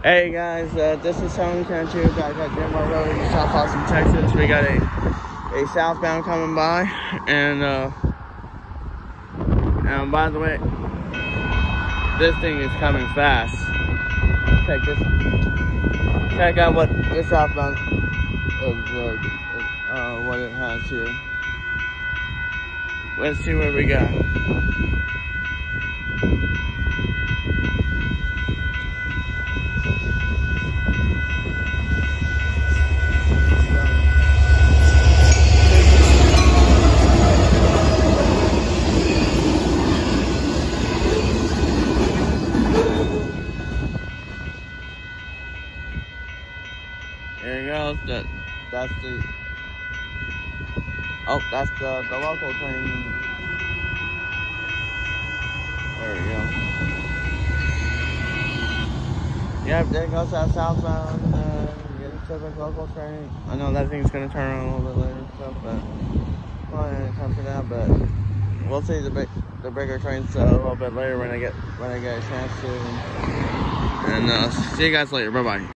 Hey guys, this is Southbound Country. I got dittmar Road in South Austin, Texas. We got a southbound coming by, and by the way, this thing is coming fast. Check out what this southbound what it has here. Let's see what we got. There you go. That's the local train. There we go. Yep, there goes that southbound. Getting to the local train. I know that thing's gonna turn around a little bit later and stuff, but probably not time for that. But we'll see the bigger trains a little bit later when I get a chance to. And see you guys later. Bye bye.